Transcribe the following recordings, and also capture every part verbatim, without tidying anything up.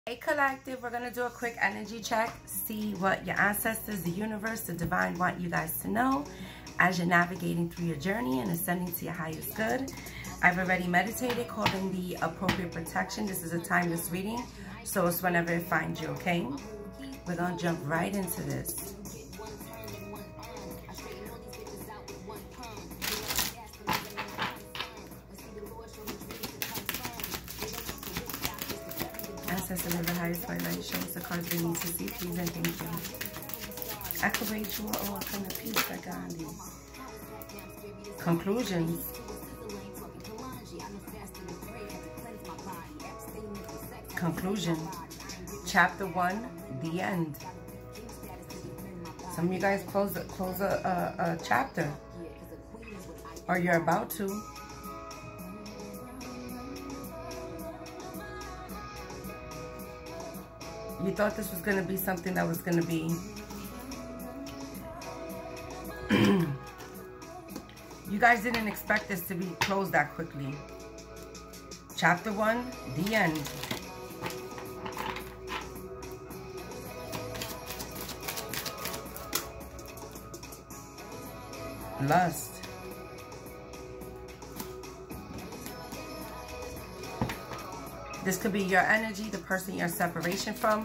Hey collective, we're going to do a quick energy check, see what your ancestors, the universe, the divine want you guys to know as you're navigating through your journey and ascending to your highest good. I've already meditated, called in the appropriate protection. This is a timeless reading, so it's whenever it finds you, okay? We're going to jump right into this. Ancestors of the highest twilight, show us the cards we need to see, please and thank you. Activate your all kind of peace that Gandhi. Conclusions. Conclusion. Chapter one, the end. Some of you guys close, close a, a, a chapter. Or you're about to. You thought this was going to be something that was going to be... You guys didn't expect this to be closed that quickly. Chapter one, the end. Lust. This could be your energy, the person you're in separation from.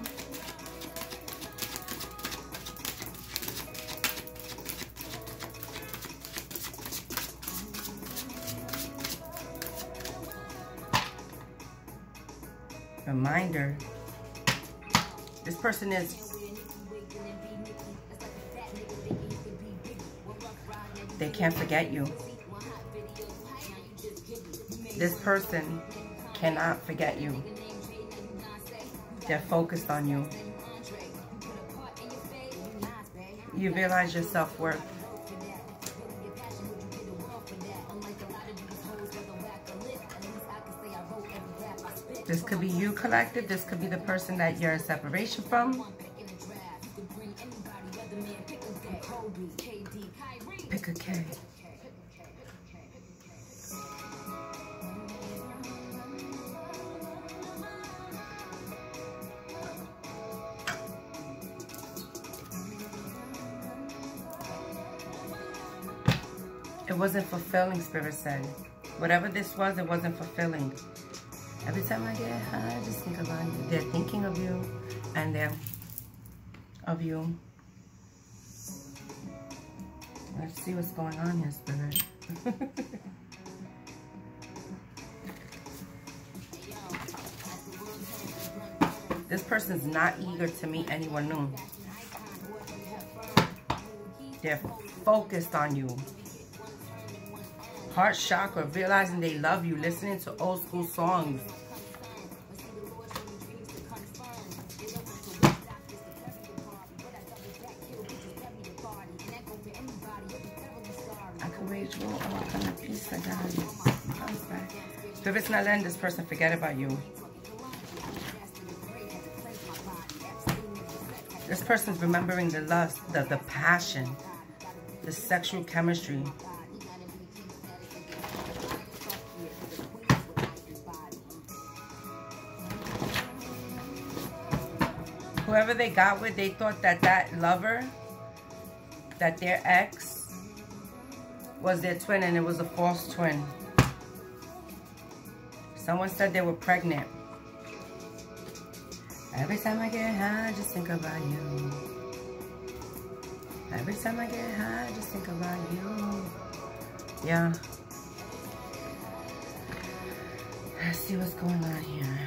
Reminder. This person is... They can't forget you. This person cannot forget you. They're focused on you. You realize your self-worth. This could be you, collective. This could be the person that you're in separation from. Pick a K. It wasn't fulfilling, Spirit said. Whatever this was, it wasn't fulfilling. Every time I get high, I just think about you. They're thinking of you, and they're of you. Let's see what's going on here, Spirit. This person's not eager to meet anyone new. They're focused on you. Heart chakra, realizing they love you, listening to old school songs. I can wage war all kind of peace I got. Comes back. Spirit's not letting this person forget about you. This person's remembering the lust, the, the passion, the sexual chemistry. Whoever they got with, they thought that that lover, that their ex, was their twin, and it was a false twin. Someone said they were pregnant. Every time I get high, I just think about you. Every time I get high, I just think about you. Yeah. Let's see what's going on here.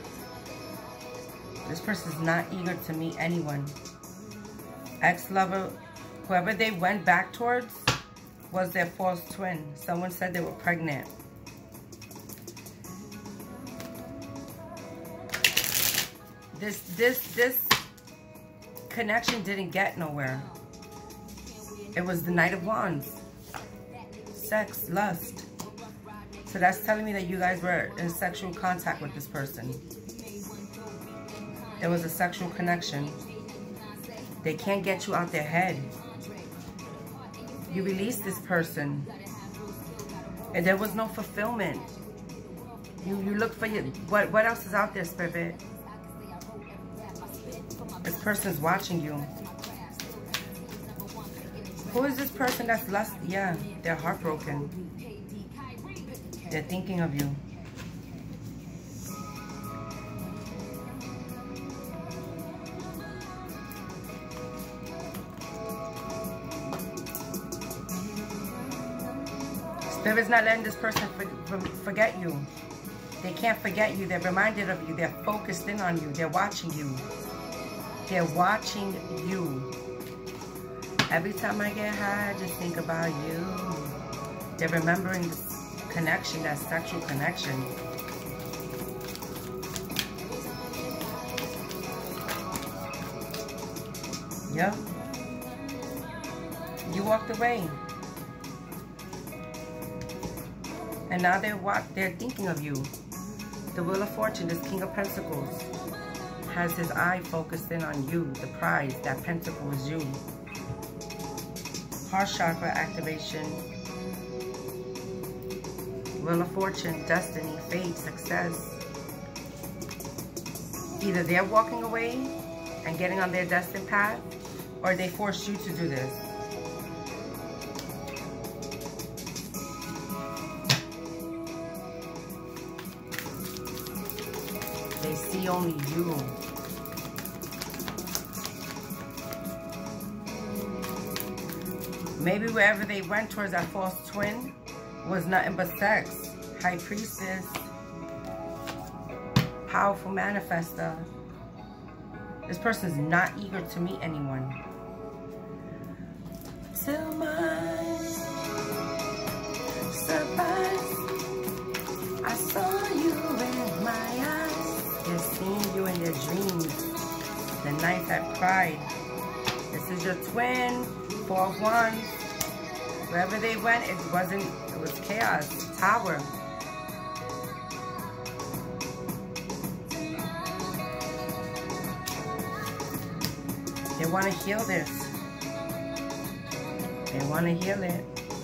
This person's not eager to meet anyone. Ex-lover, whoever they went back towards was their false twin. Someone said they were pregnant. This, this, this connection didn't get nowhere. It was the Knight of Wands. Sex, lust. So that's telling me that you guys were in sexual contact with this person. There was a sexual connection. They can't get you out their head. You released this person. And there was no fulfillment. You you look for your, what, what else is out there, Spirit? person's watching you. Who is this person that's lust? Yeah, they're heartbroken. They're thinking of you. Spirit's not letting this person for, for, forget you. They can't forget you. They're reminded of you. They're focused in on you. They're watching you. They're watching you. Every time I get high, I just think about you. They're remembering this connection, that sexual connection. Yep. You walked away. And now they're what they're thinking of you. The Wheel of Fortune, this King of Pentacles, has his eye focused in on you. The prize, that pentacle is you. Heart chakra activation. Wheel of Fortune, destiny, fate, success. Either they're walking away and getting on their destined path, or they forced you to do this. They see only you. Maybe wherever they went towards that false twin was nothing but sex. High Priestess. Powerful manifester. This person is not eager to meet anyone. To my surprise, I saw you in my eyes. They're seeing you in their dreams. The Knight at Pride. This is your twin. Four of Wands. Wherever they went, it wasn't, it was chaos. Tower. They want to heal this. They want to heal it.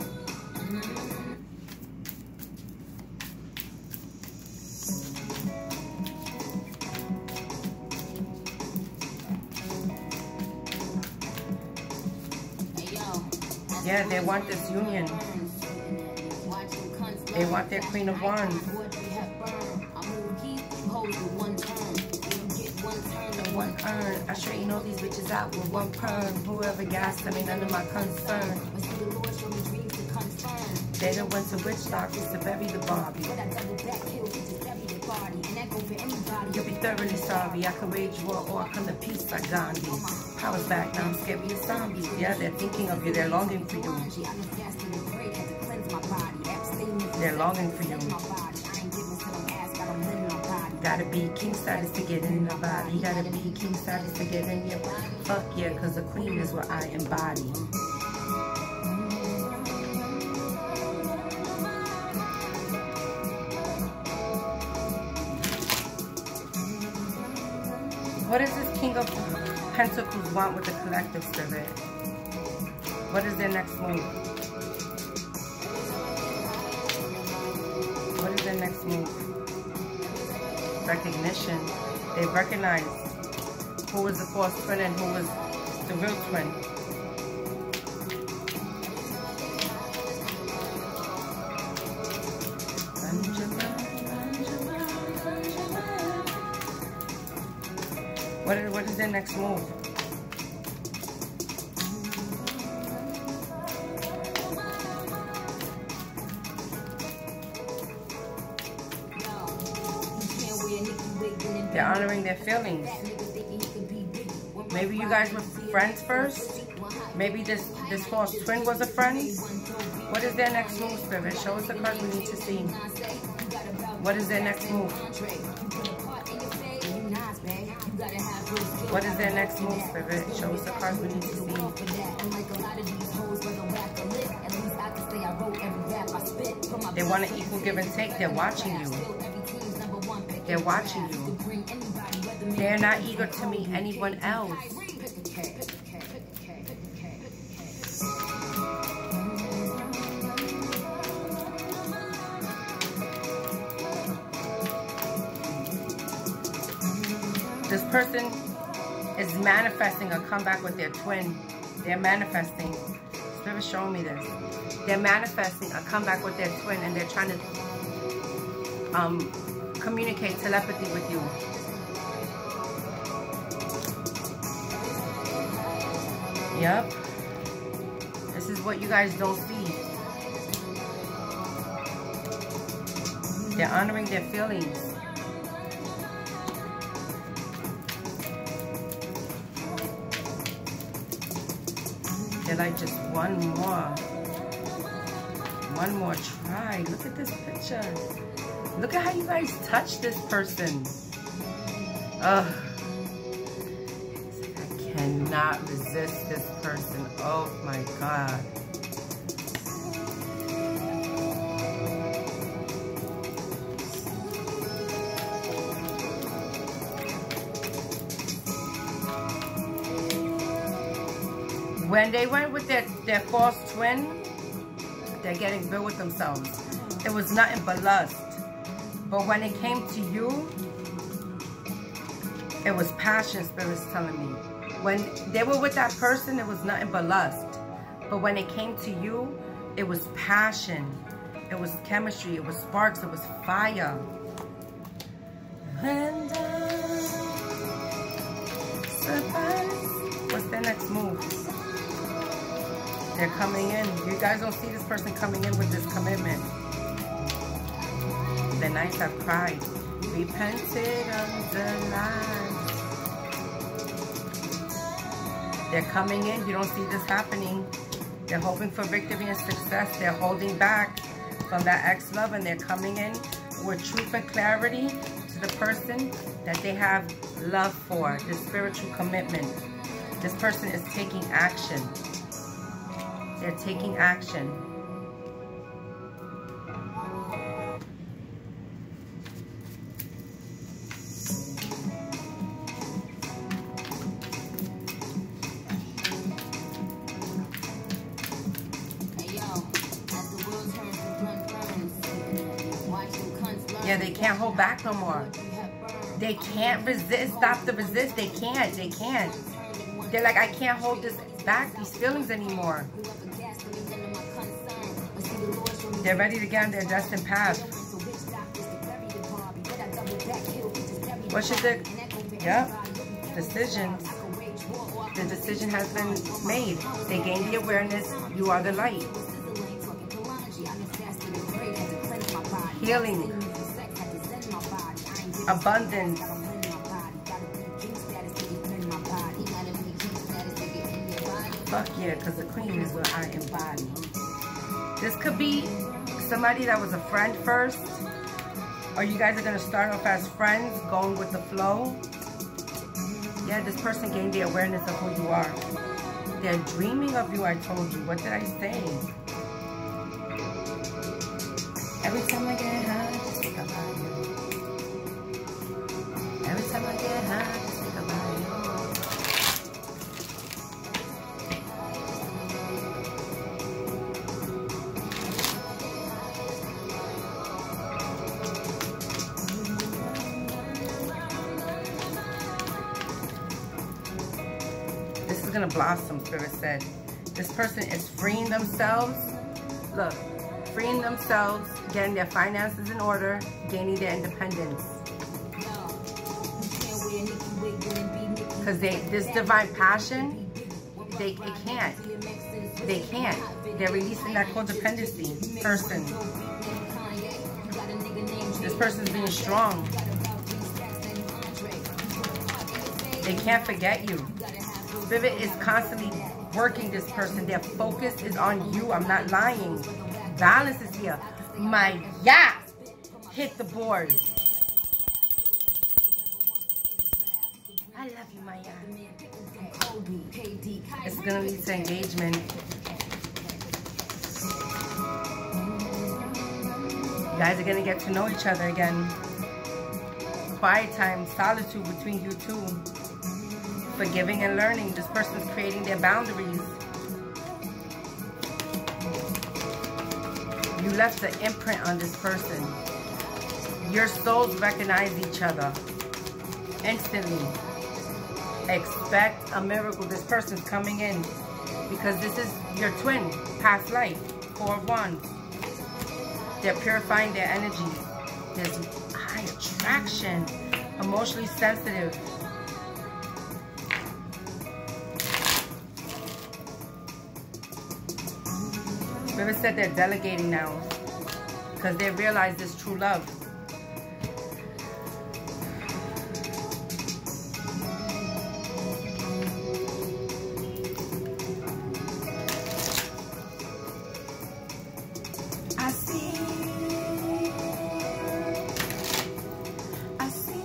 Yeah, they want this union. They want their Queen of Wands. One turn. I straighten all these bitches out with one perm. Whoever gassed them ain't none of my concern. They done went to witch doctors to bury the Barbie. You'll be thoroughly sorry. I can wage war or I come to peace like Gandhi. Power's back now, I'm scared of your zombies. Yeah, they're thinking of you, they're longing for you. They're longing for you. Gotta be king status to get in the body. Gotta be king status to get in your body. Fuck yeah, cause the queen is what I embody. What does this King of Pentacles want with the collective spirit? What is their next move? What is their next move? Recognition. They recognize who was the false twin and who was the real twin. What is, what is their next move? They're honoring their feelings. Maybe you guys were friends first. Maybe this, this false twin was a friend. What is their next move, Spirit? Show us the cards we need to see. What is their next move? What is their next move, Spirit? Show us the cards we need to see. They want an equal give and take. They're watching you. They're watching you. They're not eager to meet anyone else. This person is manifesting a comeback with their twin. They're manifesting. Spirit's showing me this. They're manifesting a comeback with their twin, and they're trying to um, communicate telepathy with you. Yep. This is what you guys don't see. They're honoring their feelings. They're like, just one more. One more try. Look at this picture. Look at how you guys touch this person. Ugh. I cannot resist this person. Oh my God. When they went with their, their false twin, they're getting real with themselves. It was nothing but lust. But when it came to you, it was passion, Spirit's telling me. When they were with that person, it was nothing but lust. But when it came to you, it was passion. It was chemistry. It was sparks. It was fire. And uh, surprise. What's their next move? They're coming in. You guys don't see this person coming in with this commitment. The knights have cried. Repented of the lies. They're coming in. You don't see this happening. They're hoping for victory and success. They're holding back from that ex-love, and they're coming in with truth and clarity to the person that they have love for. This spiritual commitment. This person is taking action. They're taking action. Yeah, they can't hold back no more. They can't resist, stop the resist. They can't, they can't. They're like, I can't hold this back, these feelings anymore. They're ready to get on their destined path. What should the, yep, decisions. The decision has been made. They gain the awareness, you are the light. Healing. Abundance. Fuck yeah, because the queen is what I embody. This could be somebody that was a friend first, or you guys are going to start off as friends, going with the flow. Yeah, this person gained the awareness of who you are. They're dreaming of you, I told you. What did I say? Every time I get high, just think about you. Every time I get high, just think about you. Gonna blossom, Spirit said. This person is freeing themselves. Look, freeing themselves, getting their finances in order, gaining their independence. Because they, this divine passion, they it can't. They can't. They're releasing that codependency person. This person's being strong. They can't forget you. Spirit is constantly working this person. Their focus is on you. I'm not lying. Balance is here. My yeah, hit the board. I love you, Maya. It's gonna lead to engagement. You guys are gonna get to know each other again. Quiet time, solitude between you two. Forgiving and learning. This person's creating their boundaries. You left an imprint on this person. Your souls recognize each other instantly. Expect a miracle. This person's coming in because this is your twin, past life, four of wands. They're purifying their energy. There's high attraction, emotionally sensitive. Spirit said they're delegating now because they realize this true love. I see. I see.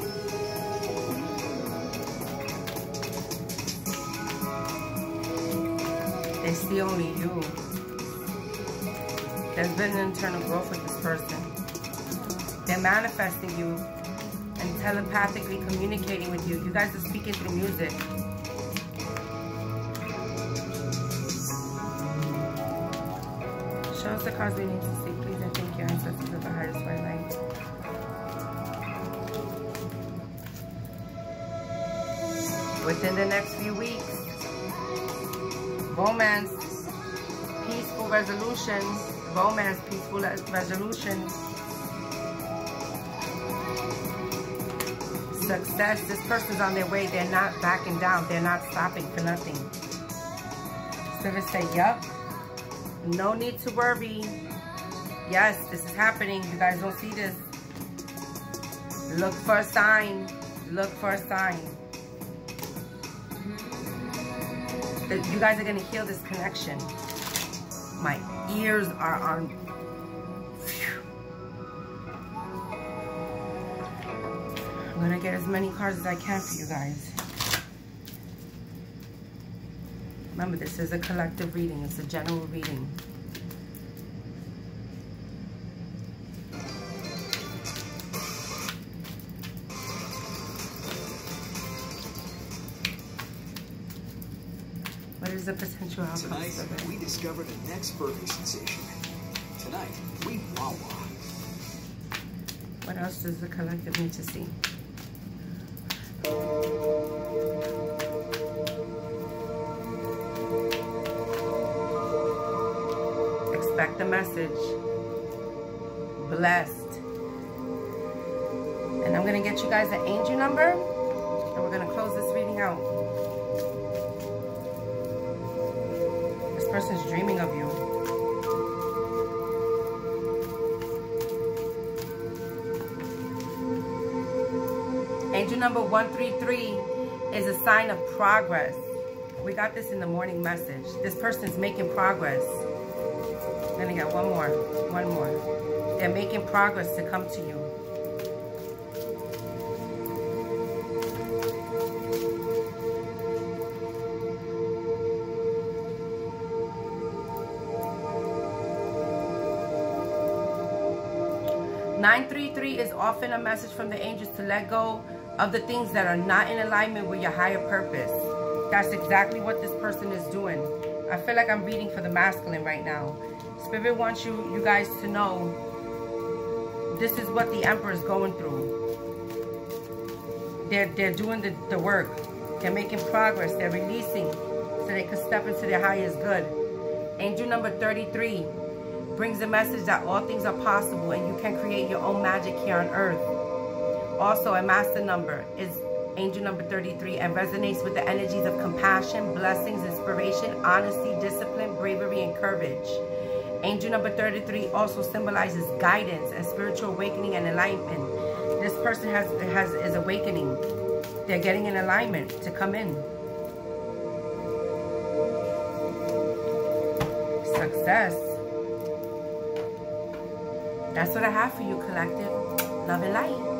They see only you. There's been an internal growth with this person. They're manifesting you and telepathically communicating with you. You guys are speaking through music. Show us the cards we need to see, please, and thank your ancestors of the highest white light. Within the next few weeks, romance, peaceful resolution, romance, peaceful resolution, success. This person's on their way. They're not backing down. They're not stopping for nothing. Spirit say, yup. No need to worry. Yes, this is happening. You guys don't see this. Look for a sign. Look for a sign. You guys are going to heal this connection. My ears are on. I'm going to get as many cards as I can for you guys. Remember, this is a collective reading. It's a general reading. What is the potential outcome? Tonight, we discovered a next birthing sensation. Tonight, we Wawa. What else does the collective need to see? Expect the message. Blessed. And I'm going to get you guys an angel number, and we're going to close this reading out. This person's dreaming of you. Angel number one three three is a sign of progress. We got this in the morning message. This person's making progress. I'm gonna get one more, one more. They're making progress to come to you. nine three three is often a message from the angels to let go of the things that are not in alignment with your higher purpose. That's exactly what this person is doing. I feel like I'm reading for the masculine right now. Spirit wants you, you guys to know this is what the Emperor is going through. They're, they're doing the, the work. They're making progress. They're releasing so they can step into their highest good. Angel number thirty-three brings the message that all things are possible and you can create your own magic here on earth. Also, a master number is angel number thirty-three and resonates with the energies of compassion, blessings, inspiration, honesty, discipline, bravery, and courage. Angel number thirty-three also symbolizes guidance and spiritual awakening and enlightenment. This person has, has is awakening. They're getting in alignment to come in. Success. That's what I have for you, collective. Love and light.